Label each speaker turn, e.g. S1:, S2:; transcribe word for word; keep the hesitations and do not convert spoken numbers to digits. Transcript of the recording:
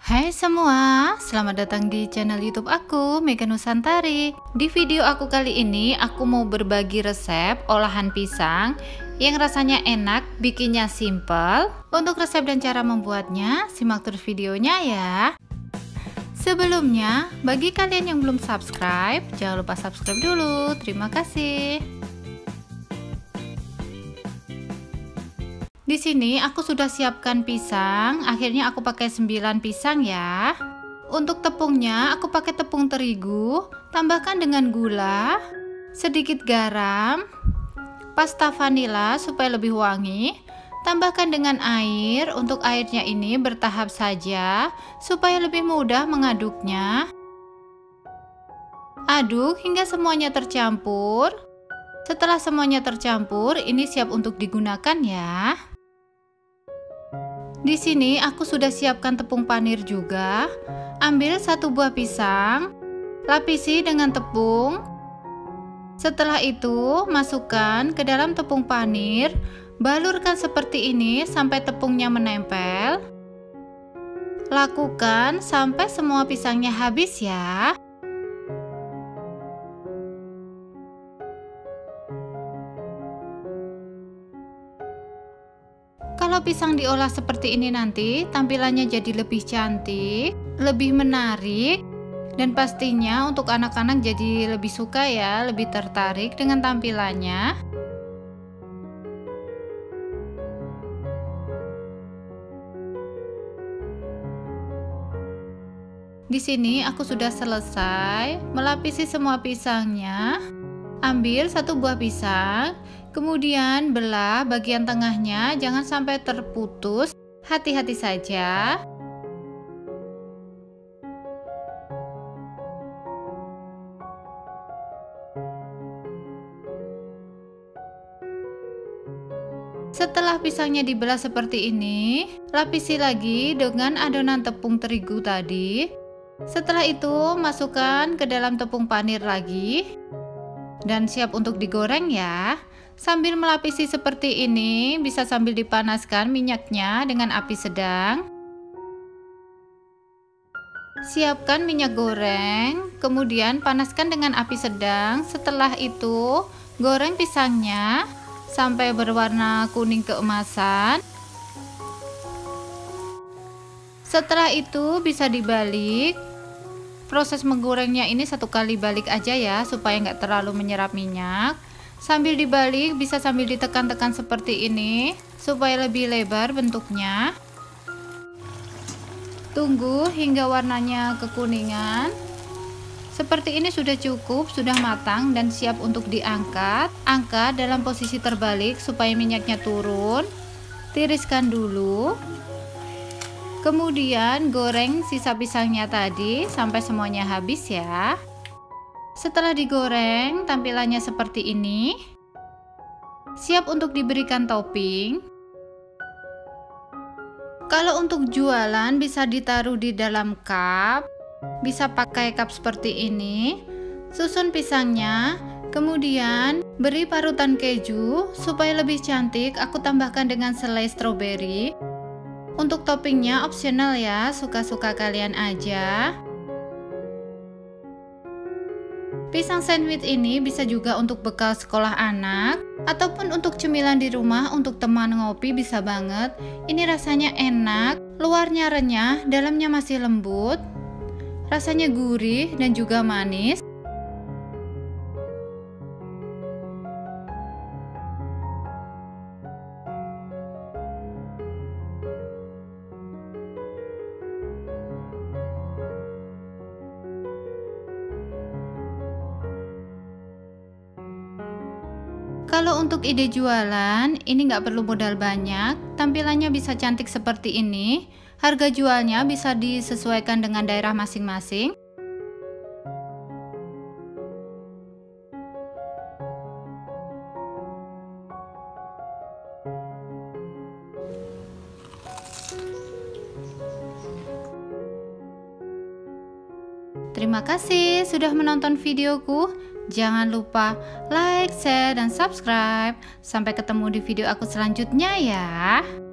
S1: Hai semua, selamat datang di channel YouTube aku, Mega Nusantari. Di video aku kali ini, aku mau berbagi resep olahan pisang yang rasanya enak, bikinnya simple. Untuk resep dan cara membuatnya, simak terus videonya ya. Sebelumnya, bagi kalian yang belum subscribe, jangan lupa subscribe dulu. Terima kasih. Di sini aku sudah siapkan pisang, akhirnya aku pakai sembilan pisang ya. Untuk tepungnya aku pakai tepung terigu, tambahkan dengan gula, sedikit garam, pasta vanila supaya lebih wangi, tambahkan dengan air. Untuk airnya ini bertahap saja supaya lebih mudah mengaduknya. Aduk hingga semuanya tercampur. Setelah semuanya tercampur, ini siap untuk digunakan ya. Di sini aku sudah siapkan tepung panir juga. Ambil satu buah pisang, lapisi dengan tepung. Setelah itu, masukkan ke dalam tepung panir, balurkan seperti ini sampai tepungnya menempel. Lakukan sampai semua pisangnya habis ya. Kalau pisang diolah seperti ini nanti tampilannya jadi lebih cantik, lebih menarik, dan pastinya untuk anak-anak jadi lebih suka ya, lebih tertarik dengan tampilannya. Di sini aku sudah selesai melapisi semua pisangnya. Ambil satu buah pisang, kemudian belah bagian tengahnya, jangan sampai terputus, hati-hati saja. Setelah pisangnya dibelah seperti ini, lapisi lagi dengan adonan tepung terigu tadi. Setelah itu, masukkan ke dalam tepung panir lagi. Dan siap untuk digoreng ya. Sambil melapisi seperti ini, bisa sambil dipanaskan minyaknya dengan api sedang. Siapkan minyak goreng, kemudian panaskan dengan api sedang. Setelah itu, goreng pisangnya sampai berwarna kuning keemasan. Setelah itu bisa dibalik. Proses menggorengnya ini satu kali balik aja ya, supaya nggak terlalu menyerap minyak. Sambil dibalik bisa sambil ditekan-tekan seperti ini, supaya lebih lebar bentuknya. Tunggu hingga warnanya kekuningan. Seperti ini sudah cukup, sudah matang dan siap untuk diangkat. Angkat dalam posisi terbalik supaya minyaknya turun. Tiriskan dulu. Kemudian goreng sisa pisangnya tadi sampai semuanya habis ya. Setelah digoreng, tampilannya seperti ini. Siap untuk diberikan topping. Kalau untuk jualan bisa ditaruh di dalam cup, bisa pakai cup seperti ini. Susun pisangnya, kemudian beri parutan keju supaya lebih cantik. Aku tambahkan dengan selai stroberi. Untuk toppingnya opsional ya, suka-suka kalian aja. Pisang sandwich ini bisa juga untuk bekal sekolah anak, ataupun untuk cemilan di rumah untuk teman ngopi bisa banget. Ini rasanya enak, luarnya renyah, dalamnya masih lembut. Rasanya gurih dan juga manis. Kalau untuk ide jualan, ini nggak perlu modal banyak, tampilannya bisa cantik seperti ini. Harga jualnya bisa disesuaikan dengan daerah masing-masing. Terima kasih sudah menonton videoku. Jangan lupa like, share, dan subscribe. Sampai ketemu di video aku selanjutnya ya.